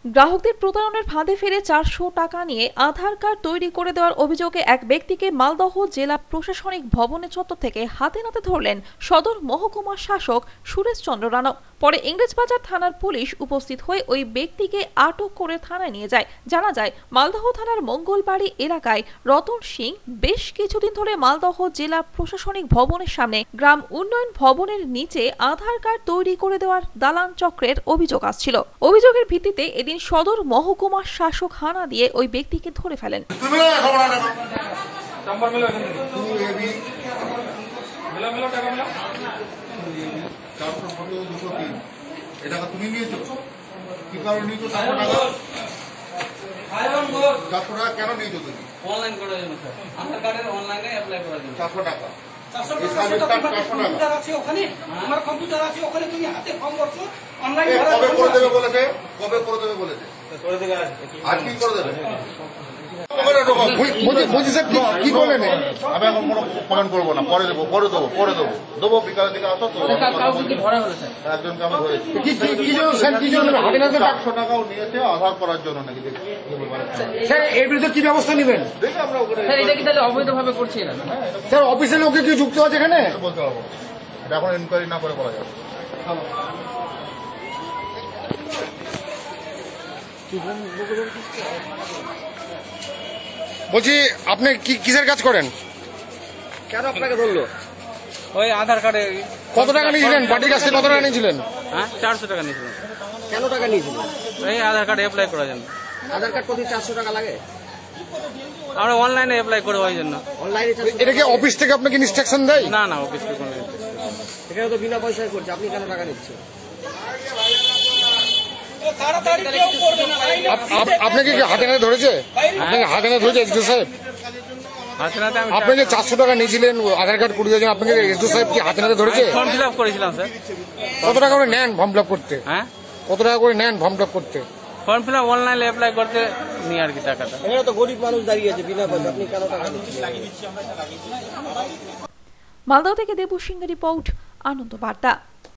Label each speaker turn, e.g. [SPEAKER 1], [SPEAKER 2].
[SPEAKER 1] গ্রাহকদের প্রতারণার ফাঁদে ফেলে 400 টাকা নিয়ে আধার কার্ড তৈরি করে দেওয়ার অভিযোগে এক ব্যক্তিকে মালদহ জেলা প্রশাসনিক ভবনের চত্বর থেকে হাতে নাতে ধরলেন সদর মহকুমা শাসক সুরেশ চন্দ্র রানা। পরে ইংরেজবাজার থানার পুলিশ উপস্থিত হয়ে ওই ব্যক্তিকে আটক করে থানায় নিয়ে যায়। জানা যায়, মালদহ থানার মঙ্গলবাড়ি এলাকায় রতন সিং বেশ কিছুদিন ধরে মালদহ জেলা প্রশাসনিক ভবনের সামনে গ্রাম উন্নয়ন ভবনের নিচে আধার কার্ড তৈরি করে দেওয়ার দালান চক্রের অভিযোগ আসছিল। অভিযোগের ভিত্তিতে এদিন সদর মহকুমা শাসক হানা দিয়ে ওই ব্যক্তিকে ধরে ফেলেন।
[SPEAKER 2] কি বলেন? আমি এখন কোনো কমেন্ট করবো না, পরে দেবো দেবো বিকালের দিকে আসো তো। একজনকে আমি ধরেছি, কি জন্য 400 টাকাও নিয়েছে আধার করার জন্য নাকি।
[SPEAKER 3] স্যার এর বিরুদ্ধে কি ব্যবস্থা নেবেন?
[SPEAKER 2] দেখি আমরা
[SPEAKER 4] এটা কি তাহলে অবৈধভাবে করছি না?
[SPEAKER 3] স্যার অফিসের লোকে কি যুক্ত আছে এখানে?
[SPEAKER 2] বলতে পারবো, এটা এখন ইনকোয়ারি না করে বলা যাবে।
[SPEAKER 3] বলছি আপনি কিসের কাজ করেন?
[SPEAKER 4] কেন আপনাকে ধরলো? ওই আধার কার্ডে
[SPEAKER 3] কত টাকা নিয়েছিলেন? পার্টির কাছে কত টাকা নিয়েছিলেন?
[SPEAKER 4] হ্যাঁ 400 টাকা নিয়েছিলেন।
[SPEAKER 5] কেন টাকা নিয়েছিলেন?
[SPEAKER 4] এই আধার কার্ড অ্যাপ্লাই করার জন্য।
[SPEAKER 5] আধার কার্ড প্রতি 400 টাকা লাগে?
[SPEAKER 4] আমরা অনলাইনে অ্যাপ্লাই করবো ওই জন্য।
[SPEAKER 5] অনলাইনে
[SPEAKER 3] এটা কি অফিস থেকে আপনাকে ইনস্ট্রাকশন দেয়?
[SPEAKER 4] না না, অফিস থেকে কোনো
[SPEAKER 5] এখানে তো বিনা পয়সায় করছে, আপনি কেন টাকা নিচ্ছেন?
[SPEAKER 3] আপনাকে কি হাতে নাতে ধরেছে? আপনাকে হাতে নাতে ধরেছে এসডি সাহেব? আপনি যে 400 টাকা নিয়েছিলেন আধার কার্ড করে দেওয়ার জন্য, আপনাকে এসডি সাহেব কি হাতে নাতে ধরেছে?
[SPEAKER 4] ফর্ম ফিল আপ করেছিলাম স্যার।
[SPEAKER 3] কত টাকা করে নেন ফর্ম ফিল আপ করতে?
[SPEAKER 4] হ্যাঁ
[SPEAKER 3] কত টাকা করে নেন ফর্ম ফিল আপ করতে?
[SPEAKER 4] ফর্ম ফিল আপ অনলাইনে অ্যাপ্লাই করতে নিয়ে আর কি টাকাটা।
[SPEAKER 5] এখানে তো গরিব মানুষ দাঁড়িয়ে আছে বিনা পয়সা, আপনি কেন টাকা নিচ্ছেন?
[SPEAKER 1] মালদহ থেকে দেবু সিংহ রিপোর্ট, আনন্দ বার্তা।